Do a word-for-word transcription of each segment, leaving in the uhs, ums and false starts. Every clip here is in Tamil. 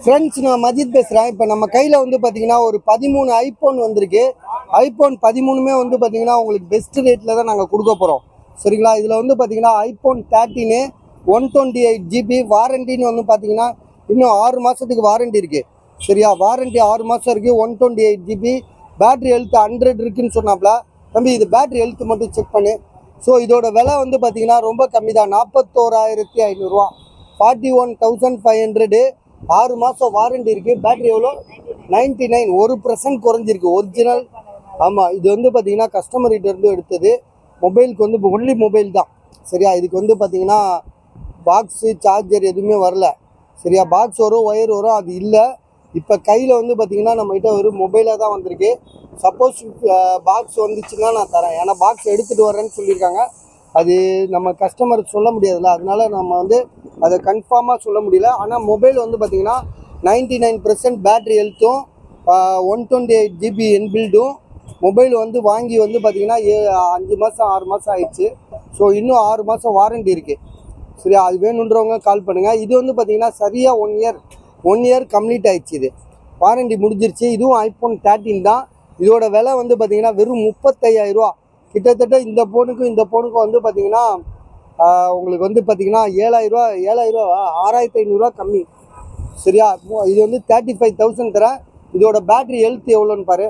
ஃப்ரெண்ட்ஸ், நான் மஜித் பேசுகிறேன். இப்போ நம்ம கையில் வந்து பார்த்தீங்கன்னா ஒரு பதிமூணு ஐஃபோன் வந்திருக்கு. ஐஃபோன் பதிமூணுமே வந்து பார்த்தீங்கன்னா உங்களுக்கு பெஸ்ட் ரேட்டில் தான் நாங்கள் கொடுக்க போகிறோம். சரிங்களா? இதில் வந்து பார்த்தீங்கன்னா ஐஃபோன் தேர்ட்டின்னு ஒன் டுவெண்ட்டி எயிட் ஜிபி வாரண்டின்னு வந்து பார்த்தீங்கன்னா இன்னும் ஆறு மாதத்துக்கு வாரண்டி இருக்குது. சரியா? வாரண்டி ஆறு மாதம் இருக்குது. One twenty eight GB battery health hundred இருக்குதுன்னு சொன்னாப்ல. தம்பி, இது பேட்ரி ஹெல்த் மட்டும் செக் பண்ணு. ஸோ இதோட விலை வந்து பார்த்தீங்கன்னா ரொம்ப கம்மி தான், நாற்பத்தோராயிரத்தி ஐநூறுரூவா, forty one thousand five hundred. ஆறு மாதம் வாரண்டி இருக்குது. பேட்ரி எவ்வளோ? நைன்ட்டி நைன் ஒரு பர்சன்ட் குறைஞ்சிருக்கு. ஒரிஜினல். ஆமாம், இது வந்து பார்த்தீங்கன்னா கஸ்டமர்கிட்ட இருந்து எடுத்தது. மொபைலுக்கு வந்து ஒன்லி மொபைல் தான். சரியா? இதுக்கு வந்து பார்த்தீங்கன்னா பாக்ஸு சார்ஜர் எதுவுமே வரல. சரியா? பாக்ஸ் வரும், ஒயர் வரும், அது இல்லை. இப்போ கையில் வந்து பார்த்தீங்கன்னா நம்மகிட்ட ஒரு மொபைலாக தான் வந்திருக்கு. சப்போஸ் பாக்ஸ் வந்துச்சுன்னா நான் தரேன். ஏன்னா பாக்ஸ் எடுத்துகிட்டு வரேன்னு சொல்லியிருக்காங்க. அது நம்ம கஸ்டமருக்கு சொல்ல முடியாதுல்ல, அதனால நம்ம வந்து அதை கன்ஃபார்மாக சொல்ல முடியல. ஆனால் மொபைல் வந்து பார்த்திங்கன்னா நைன்ட்டி நைன் பர்சன்ட் பேட்ரி ஹெல்த்தும் ஒன் டுவெண்ட்டி எயிட் ஜிபி என்பில்டும். மொபைல் வந்து வாங்கி வந்து பார்த்திங்கன்னா ஏ அஞ்சு மாதம் ஆறு மாதம் ஆயிடுச்சு. ஸோ இன்னும் ஆறு மாதம் வாரண்டி இருக்குது. சரியா? அது வேணுன்றவங்க கால் பண்ணுங்கள். இது வந்து பார்த்திங்கன்னா சரியாக one year one year complete ஆயிடுச்சு. இது வாரண்டி முடிஞ்சிருச்சு. இதுவும் ஐஃபோன் தேர்ட்டின் தான். இதோட விலை வந்து பார்த்திங்கன்னா வெறும் முப்பத்தையாயிரரூவா. கிட்டத்தட்ட இந்த ஃபோனுக்கும் இந்த ஃபோனுக்கும் வந்து பார்த்திங்கன்னா உங்களுக்கு வந்து பார்த்திங்கன்னா ஏழாயிரரூவா ஏழாயிரரூவா ஆறாயிரத்தி ஐநூறுரூவா கம்மி. சரியா? இது வந்து தேர்ட்டி ஃபைவ் தௌசண்ட் தரேன். இதோட பேட்ரி ஹெல்த் எவ்வளோன்னு பாரு.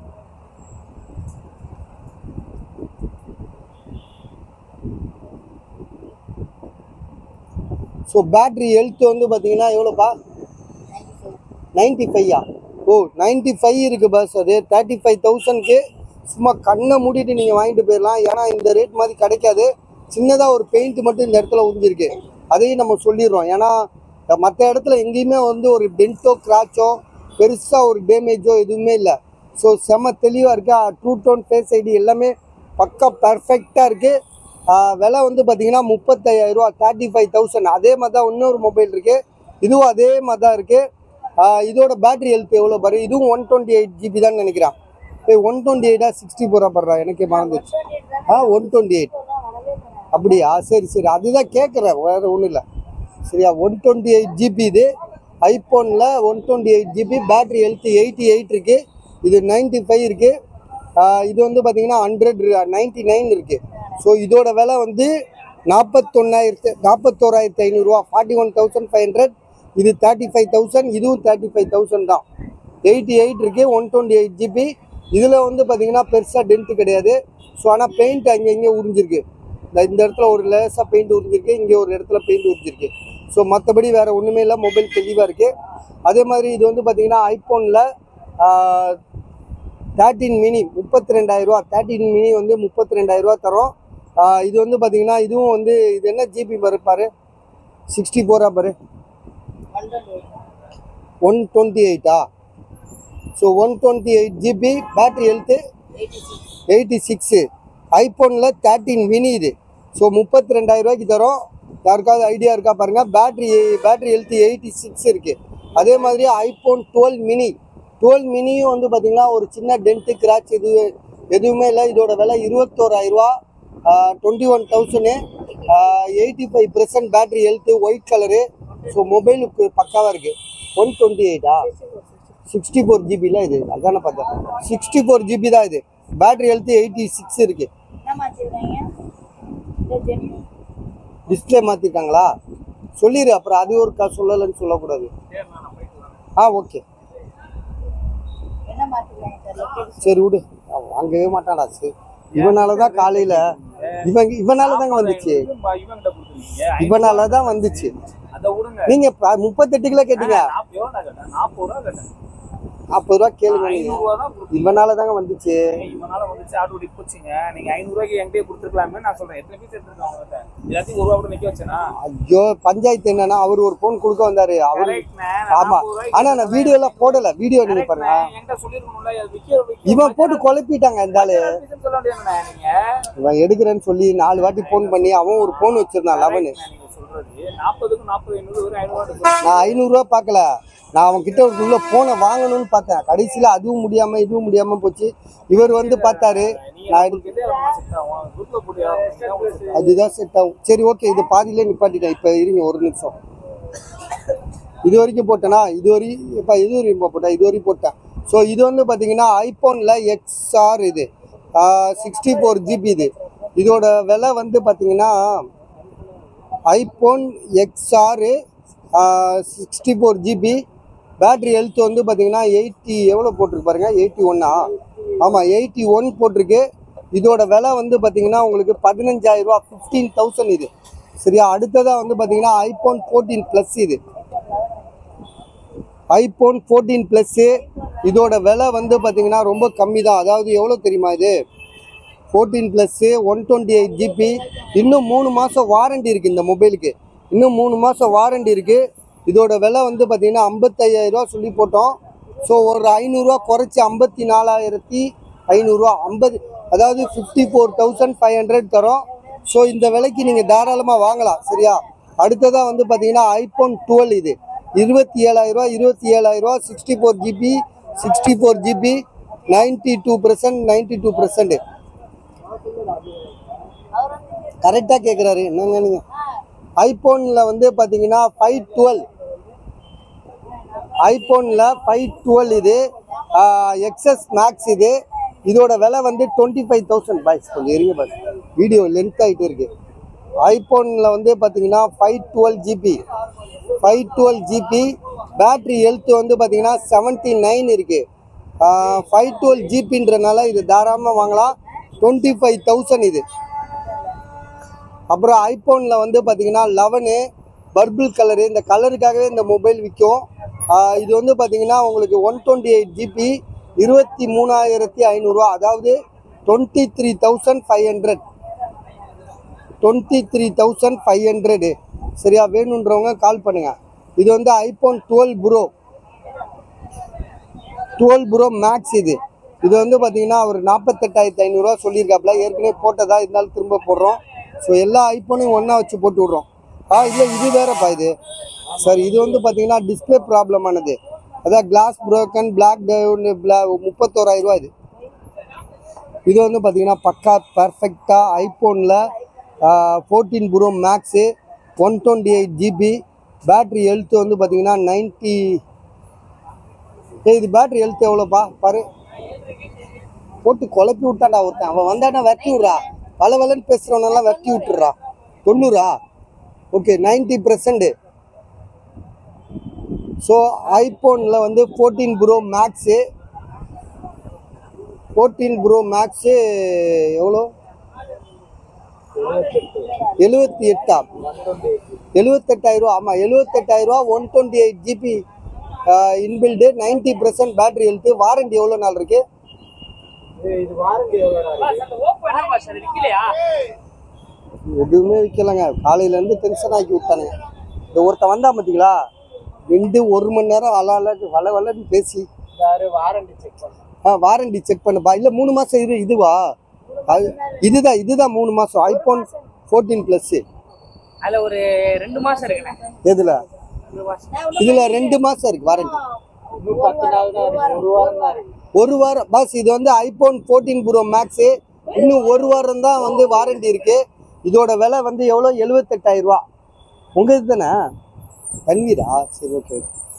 ஸோ பேட்ரி ஹெல்த் வந்து பார்த்தீங்கன்னா எவ்வளோப்பா? நைன்ட்டி ஃபைவா? ஓ, நைன்ட்டி ஃபைவ் இருக்குது பஸ். அது தேர்ட்டி ஃபைவ் தௌசண்ட்க்கு சும்மா கண்ணை மூடிட்டு நீங்கள் வாங்கிட்டு போயிடலாம். ஏன்னா இந்த ரேட் மாதிரி கிடைக்காது. சின்னதாக ஒரு பெயிண்ட் மட்டும் இந்த இடத்துல உறிஞ்சிருக்கு. அதையும் நம்ம சொல்லிடுறோம். ஏன்னா மற்ற இடத்துல எங்கேயுமே வந்து ஒரு டென்ட்டோ கிராச்சோ பெருசாக ஒரு டேமேஜோ எதுவுமே இல்லை. ஸோ செம்ம தெளிவாக இருக்கா. ட்ரூ டோன், ஃபேஸ் ஐடி எல்லாமே பக்கா பர்ஃபெக்டாக இருக்குது. விலை வந்து பார்த்தீங்கன்னா முப்பத்தையாயிரரூவா, தேர்ட்டி ஃபைவ் தௌசண்ட். அதே மாதிரி தான் இன்னொரு மொபைல் இருக்குது. இதுவும் அதே மாதிரி தான் இருக்குது. இதோட பேட்ரி ஹெல்த் எவ்வளோ பாரு. இதுவும் ஒன் டுவெண்ட்டி எயிட் ஜிபி தான் நினைக்கிறேன். ஒன் டுவெண்ட்டி எயிட்டா சிக்ஸ்டி ஃபோரா படுறா, எனக்கே மறந்துச்சு. ஆ ஒன் டுவெண்ட்டி எயிட் அப்படியா? சரி சரி, அதுதான் கேட்குறேன், வேறு ஒன்றும் இல்லை. சரியா? ஒன் டுவெண்ட்டி எயிட் ஜிபி இது ஐஃபோனில். One twenty eight GB battery health eighty eight இருக்குது. இது நைன்ட்டி ஃபைவ் இருக்குது. இது வந்து பார்த்தீங்கன்னா ஹண்ட்ரட் நைன்ட்டி நைன் இருக்குது. ஸோ இதோட விலை வந்து நாற்பத்தொன்னாயிரத்து நாற்பத்தோராயிரத்தி ஐநூறுரூவா, forty one thousand five hundred. இது தேர்ட்டி ஃபைவ் தௌசண்ட். இதுவும் தேர்ட்டி ஃபைவ் தௌசண்ட் தான். எயிட்டி எயிட் இருக்குது. One twenty eight GB. இதில் வந்து பார்த்தீங்கன்னா பெருசாக டென்ட்டு கிடையாது. ஸோ ஆனால் பெயிண்ட் அங்கே இங்கே உறிஞ்சிருக்கு. இந்த இடத்துல ஒரு லேசாக பெயிண்ட் உறிஞ்சிருக்கு, இங்கே ஒரு இடத்துல பெயிண்ட் உறிஞ்சிருக்கு. ஸோ மற்றபடி வேறு ஒன்றுமே இல்லை. மொபைல் தெளிவாக இருக்குது. அதே மாதிரி இது வந்து பார்த்தீங்கன்னா ஐஃபோனில் தேர்ட்டின் மினி முப்பத்தி ரெண்டாயிரரூவா. தேர்ட்டின் மினி வந்து முப்பத்தி ரெண்டாயிரரூவா தரோம். இது வந்து பார்த்தீங்கன்னா இதுவும் வந்து இது என்ன ஜிபி பாரு பாரு, சிக்ஸ்டி ஃபோரா பாரு, ஒன் டுவெண்ட்டி எயிட்டா? So one twenty eight GB battery health eighty six. ஐஃபோனில் தேர்ட்டின் மினி இது. ஸோ முப்பத்தி ரெண்டாயிரரூவாய்க்கு தரோம். யாருக்காவது ஐடியா இருக்கா பாருங்கள். Battery battery health eighty six இருக்குது. அதே மாதிரி ஐஃபோன் டுவெல் மினி டுவெல் மினியும் வந்து பார்த்திங்கன்னா ஒரு சின்ன டென்ட்டு கிராச் எது எதுவுமே இல்லை. இதோட விலை இருபத்தோராயிரரூவா, twenty one thousand. Eighty five percent battery health, white colour. So மொபைலுக்கு பக்காவாக இருக்குது. ஒன் டுவெண்ட்டி எயிட்டா? சிக்ஸ்டி ஃபோர் ஜிபியில் இது. அதானே பார்த்தேன், சிக்ஸ்டி ஃபோர் ஜிபி தான் இது. பேட்ரி ஹெல்த்து எயிட்டி சிக்ஸ் இருக்குது. டிஸ்பிளே மாற்றிருக்காங்களா? சொல்லிடு, அப்புறம் அது ஒரு கா சொல்லலைன்னு சொல்லக்கூடாது. ஆ ஓகே, சரி விடு, வாங்கவே மாட்டான்டா. சரி, இவனால தான் காலையில் இவன் இவனால தாங்க வந்துச்சு. இவனால தான் வந்துச்சு. நீங்க முப்பத்தெட்டு கிலோ கேட்டீங்க, நாற்பது ரூபா கேளுங்க. இவனால தாங்க வந்துச்சு. ஐயோ, பஞ்சாயத்து என்னன்னா அவரு ஒரு போன் கொடுக்க வந்தாரு. அவரு ஆமா, ஆனா நான் வீடியோ எல்லாம் போடல. வீடியோ நீங்க பாருங்க. இவன் போட்டு குழப்பிட்டாங்க இந்த ஆளு. இவன் எடுக்கிறேன்னு சொல்லி நாலு வாட்டி போன் பண்ணி அவன் ஒரு போன் வச்சிருந்தான் லெவனு. நான் ஐநூறு ரூபா பாக்கல, நான் அவன் கிட்ட உள்ள போனை வாங்கணும்னு பார்த்தேன். கடைசியில அதுவும் முடியாம இதுவும் முடியாம போச்சு. இவர் வந்து பார்த்தாரு, அதுதான் செட் ஆகும். சரி ஓகே, இது பாதியிலே நிப்பாட்டிட்டேன். இப்ப இருங்க ஒரு நிமிஷம். இது வரைக்கும் போட்டேனா இது வரைக்கும் இப்போ இது வரைக்கும் போட்டேன் இது வரைக்கும் போட்டேன். ஸோ இது வந்து பார்த்தீங்கன்னா ஐஃபோனில் எக்ஸ்ஆர் இது சிக்ஸ்டி ஃபோர் ஜிபி இது. இதோட விலை வந்து பார்த்தீங்கன்னா iPhone XR sixty four GB. Battery health வந்து பார்த்தீங்கன்னா எயிட்டி எவ்வளோ போட்டிருக்கு பாருங்க, எயிட்டி ஒன்னா ஆமாம் எயிட்டி ஒன் போட்டிருக்கு. இதோட விலை வந்து பார்த்தீங்கன்னா உங்களுக்கு பதினஞ்சாயிரம் ரூபா, ஃபிஃப்டீன் தௌசண்ட் இது. சரியா, அடுத்ததாக வந்து பார்த்தீங்கன்னா ஐஃபோன் ஃபோர்டீன் ப்ளஸ் இது. ஐஃபோன் ஃபோர்டீன் ப்ளஸ்ஸு இதோட விலை வந்து பார்த்தீங்கன்னா ரொம்ப கம்மி தான். அதாவது எவ்வளோ தெரியுமா, இது fourteen plus one twenty eight GB. இன்னும் மூணு மாதம் வாரண்டி இருக்குது இந்த மொபைலுக்கு. இன்னும் மூணு மாதம் வாரண்டி இருக்குது. இதோட விலை வந்து பார்த்தீங்கன்னா ஐம்பத்தையாயிரரூவா சொல்லி போட்டோம். ஸோ ஒரு ஐநூறுரூவா குறைச்சி ஐம்பத்தி நாலாயிரத்தி ஐநூறுரூவா ஐம்பது அதாவது fifty four thousand five hundred தரோம். ஸோ இந்த விலைக்கு நீங்கள் தாராளமாக வாங்கலாம். சரியா, அடுத்ததாக வந்து பார்த்தீங்கன்னா ஐஃபோன் டுவெல் இது இருபத்தி ஏழாயிரரூவா இருபத்தி ஏழாயிரரூவா sixty four GB sixty four GB ninety two percent ninety two percent கரெக்டாக கேட்குறாரு என்னங்க நீங்கள். ஐஃபோனில் வந்து பார்த்தீங்கன்னா ஃபைவ் டுவெல் ஐஃபோனில் ஃபைவ் டுவெல் இது எக்ஸ்எஸ் மேக்ஸ் இது. இதோட விலை வந்து டுவெண்ட்டி ஃபைவ் தௌசண்ட் பாய்ஸ். கொஞ்சம் இருங்க பாஸ், வீடியோ லென்த் ஆகிட்டு இருக்கு. ஐஃபோனில் வந்து பார்த்தீங்கன்னா five twelve GB five twelve GB battery health வந்து பார்த்தீங்கன்னா செவன்ட்டி நைன் இருக்குது. ஃபைவ் டுவெல் ஜிபின்றனால இது தாராளமாக வாங்கலாம். டுவெண்ட்டி ஃபைவ் தௌசண்ட் இது. அப்புறம் ஐஃபோனில் வந்து பார்த்தீங்கன்னா லெவனு பர்பிள் கலரு, இந்த கலருக்காகவே இந்த மொபைல் விற்கும். இது வந்து பார்த்தீங்கன்னா உங்களுக்கு ஒன் டுவெண்ட்டி எயிட் ஜிபி இருபத்தி மூணாயிரத்தி ஐநூறுரூவா, அதாவது twenty three thousand five hundred twenty three thousand five hundred. சரியா, வேணுன்றவங்க கால் பண்ணுங்கள். இது வந்து iPhone twelve pro twelve pro max இது. இது வந்து பார்த்தீங்கன்னா ஒரு நாற்பத்தெட்டாயிரத்தி ஐநூறுரூவா சொல்லியிருக்காப்புல. ஏற்கனவே போட்டதா இருந்தாலும் திரும்ப போடுறோம். ஸோ எல்லா ஐஃபோனையும் ஒன்றா வச்சு போட்டு விட்றோம். ஆ இல்லை இது வேறப்பா இது. சார் இது வந்து பார்த்தீங்கன்னா டிஸ்பிளே ப்ராப்ளம் ஆனது, அதான் கிளாஸ் ப்ரோக்கன் பிளாக் டவுன் பிளா முப்பத்தோராயிரரூவா இது. இது வந்து பார்த்தீங்கன்னா பக்கா பர்ஃபெக்டாக ஐஃபோனில் fourteen pro max one twenty eight GB battery health வந்து பார்த்தீங்கன்னா நைன்ட்டி. இது பேட்ரி ஹெல்த் எவ்வளோப்பா பாரு, போட்டு குழப்பி விட்டாண்டா ஒருத்தன். அவன் வந்தாண்டா வெட்டி விட்றா, பல வளன்னு பேசுகிறவனெல்லாம் வெட்டி விட்டுறா. தொண்ணூறா ஓகே நைன்ட்டி பர்சன்ட். ஸோ ஐஃபோனில் வந்து fourteen pro max fourteen pro max எவ்வளோ எழுபத்தி எட்டா எழுபத்தெட்டாயிரரூவா ஆமாம் எழுபத்தெட்டாயிரரூவா one twenty eight GB inbuilt ninety percent battery health. Warranty எவ்வளோ நாள் இருக்கு? எதுவுமே விற்கலைங்க. காலையிலேருந்து டென்ஷன் ஆக்கி விட்டானுங்க. இந்த ஒருத்தன் வந்தா பார்த்தீங்களா, ரெண்டு ஒரு மணி நேரம் அலால வள வளன்னு பேசி வாரண்டி செக் பண்ண ஆ வாரண்டி செக் பண்ணுப்பா. இல்லை மூணு மாதம் இரு. இதுவா அது இதுதான் இதுதான் மூணு மாதம் ஐஃபோன் ஃபோர்டீன் ப்ளஸ்ஸு. அதில் ஒரு ரெண்டு மாதம் இருக்குண்ணே. எதில்? இதில் ரெண்டு மாதம் இருக்குது வாரண்டி. ஒரு வாரம் பாஸ். இது வந்து ஐஃபோன் ஃபோர்டீன் ப்ரோ மேக்ஸு. இன்னும் ஒரு வாரம் தான் வந்து வாரண்டி இருக்குது. இதோட விலை வந்து எவ்வளோ? எழுபத்தெட்டாயிரரூவா. உங்கள் இது தானே தண்ணீரா? சரி ஓகே.